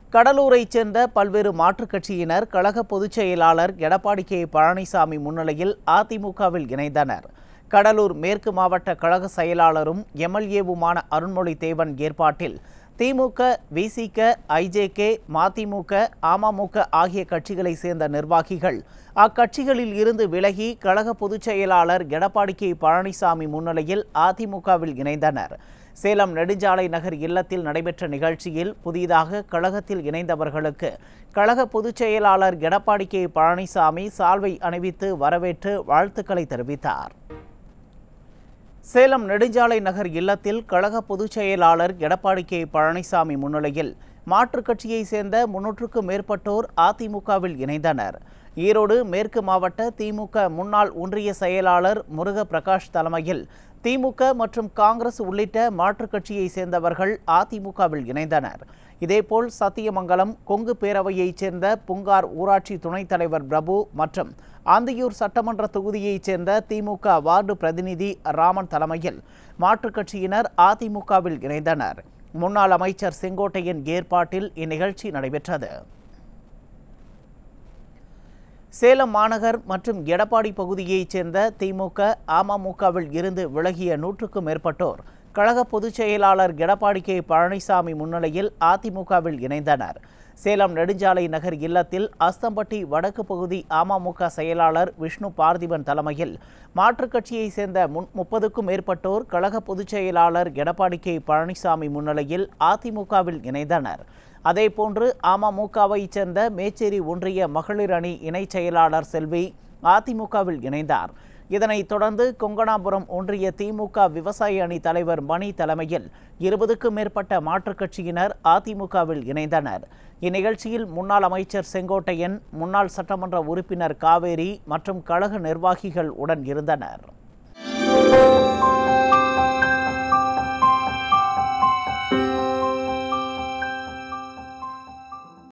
கடலூரைச் சேர்ந்த பல்வேறு மாற்றுக் கட்சியினர் கழக பொதுச் செயலாளர் எடப்பாடி கே பழனிசாமி முன்னிலையில் அதிமுகவில் இணைந்தனர். கடலூர் மேற்கு மாவட்ட கழக செயலாளரும் MLA-வுமான அருண்மொழி தேவன் ஏற்பாட்டில் திமுக, விசிக, ஐஜேகே, மதிமுக, அமமுக ஆகிய கட்சிகளைச் சேர்ந்த நிர்வாகிகள் அக்கட்சிகளில் இருந்து விலகி கழக பொதுச் செயலாளர் எடப்பாடி கே பழனிசாமி முன்னிலையில் அதிமுகவில் இணைந்தனர். சேலம் நெடுஞ்சாலை நகர் இல்லத்தில் நடைபெற்ற நிகழ்ச்சியில் புதிதாக கழகத்தில் இணைந்தவர்களுக்கு கழக பொதுச் செயலாளர் எடப்பாடி கே பழனிசாமி சால்வை அணிவித்து வரவேற்று வாழ்த்துக்களை தெரிவித்தார். சேலம் நெடுஞ்சாலை நகர் இல்லத்தில் கழக பொதுச் செயலாளர் எடப்பாடி கே பழனிசாமி முன்னிலையில் மாற்றுக் கட்சியைச் சேர்ந்த 300க்கும் மேற்பட்டோர் அதிமுகவில் இணைந்தனர். ஈரோடு மேற்கு மாவட்ட திமுக முன்னாள் ஒன்றிய செயலாளர் முருக பிரகாஷ் தலைமையில் திமுக மற்றும் காங்கிரஸ் உள்ளிட்ட மாற்றுக் கட்சியைச் சேர்ந்தவர்கள் அதிமுகவில் இணைந்தனர். இதேபோல் சத்தியமங்கலம் கொங்கு பேரவையைச் சேர்ந்த புங்கார் ஊராட்சி துணைத் தலைவர் பிரபு மற்றும் ஆந்தியூர் சட்டமன்ற தொகுதியைச் சேர்ந்த திமுக வார்டு பிரதிநிதி ராமன் தலைமையில் மாற்றுக் கட்சியினர் அதிமுகவில் இணைந்தனர். முன்னாள் அமைச்சர் செங்கோட்டையன் ஏற்பாட்டில் இந்நிகழ்ச்சி நடைபெற்றது. சேலம் மாநகர் மற்றும் எடப்பாடி பகுதியைச் சேர்ந்த திமுக, அமமுகவில் இருந்து விலகிய 100க்கும் மேற்பட்டோர் கழக பொதுச் செயலாளர் எடப்பாடி கே பழனிசாமி முன்னிலையில் அதிமுகவில் இணைந்தனர். சேலம் நெடுஞ்சாலை நகர் இல்லத்தில் அஸ்தம்பட்டி வடக்கு பகுதி அமமுக செயலாளர் விஷ்ணு பார்த்திபன் தலைமையில் மாற்றுக் கட்சியைச் சேர்ந்த 30க்கும் மேற்பட்டோர் கழக பொதுச் செயலாளர் எடப்பாடி கே பழனிசாமி முன்னிலையில் அதிமுகவில் இணைந்தனர். அதேபோன்று அமமுகவைச் சேர்ந்த மேச்சேரி ஒன்றிய மகளிர் அணி இணைச் செயலாளர் செல்வி அதிமுகவில் இணைந்தார். இதனைத் தொடர்ந்து கொங்கணாபுரம் ஒன்றிய திமுக விவசாய அணி தலைவர் மணி தலைமையில் 20க்கும் மேற்பட்ட மாற்றுக் கட்சியினர் அதிமுகவில் இணைந்தனர். இந்நிகழ்ச்சியில் முன்னாள் அமைச்சர் செங்கோட்டையன், முன்னாள் சட்டமன்ற உறுப்பினர் காவேரி மற்றும் கழக நிர்வாகிகள் உடன் இருந்தனர்.